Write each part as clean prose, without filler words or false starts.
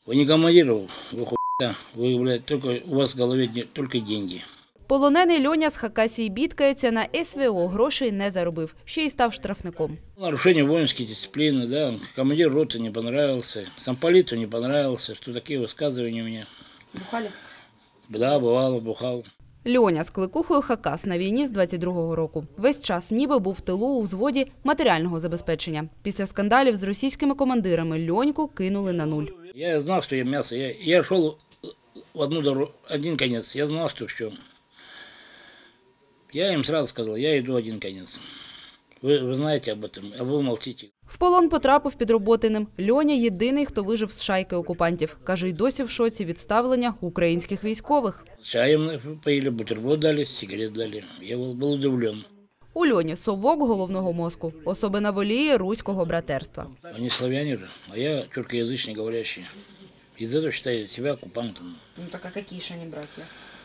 Вы не командир, вы хуйня, вы, блядь, только, у вас в голове только деньги. Полонений Льоня з Хакасії бідкається, на СВО грошей не заробив, ще й став штрафником. Нарушение воинской дисциплины, да, командир роты не понравился, замполиту не понравился, что такие высказывания у меня. Бухали? Да, бывало, бухал. Льоня з кликухою Хакас на війні з 22-го року. Весь час ніби був в тилу у взводі матеріального забезпечення. Після скандалів з російськими командирами Льоньку кинули на нуль. Я знал, что я мясо. Я шел в один конец. Я знал, что все. Я им сразу сказал, я иду один конец. Вы знаете об этом, а вы молчите. В полон потрапив під Роботиним. Льоня – єдиний, хто вижив з шайки окупантів. Каже, й досі в шоці від ставлення українських військових. Чаем поили, бутерброд дали, сигарет дали. Я был удивлен. У Льоні – совок головного мозку. Особина воліє руського братерства. Они славяне же, а я тюркоязычный говорящий. Из этого считаю себя оккупантом. Ну так а какие же они братья?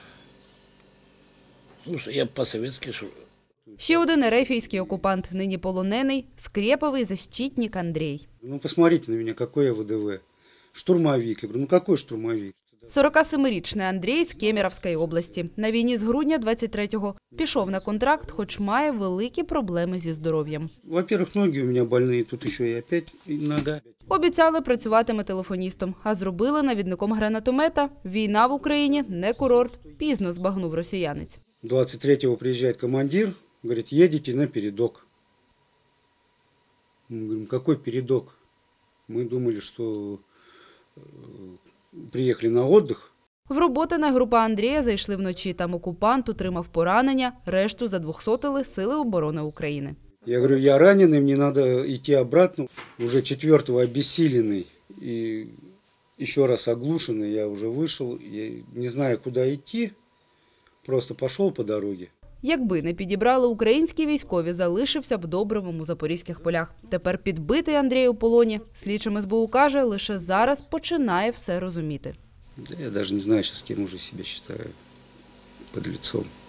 Ну, я по-советски. Ще один ерефійський окупант, нині полонений, скреповий защитник Андрій. Ну, посмотрите на меня, какой я ВДВ. Штурмовик. Я говорю, ну какой штурмовик? 47-річний Андрій з Кемеровської області. На війні з грудня 23-го пішов на контракт, хоч має великі проблеми зі здоров'ям. Во-первых, ноги у меня больные, тут еще и опять нога. Обіцяли працюватиме телефоністом, а зробили навідником гранатомета. Війна в Україні – не курорт, пізно збагнув росіянець. 23-го приезжает командир, говорит, едете на передок. Мы говорим, какой передок? Мы думали, что приехали на отдых. В Роботине група Андрія зайшли вночі. Там окупант отримав поранення, решту задвохсотили Сили оборони України. Я говорю, я раненый, мне надо идти обратно. Уже 4-го обессиленный и еще раз оглушенный, я уже вышел. Я не знаю, куда идти, просто пошел по дороге. Якби не підібрали українські військові, залишився б добривом у запорізьких полях. Тепер підбитий Андрій у полоні. Слідчим СБУ каже, лише зараз починає все розуміти. Да я даже не знаю, сейчас кем уже себя считаю подлецом.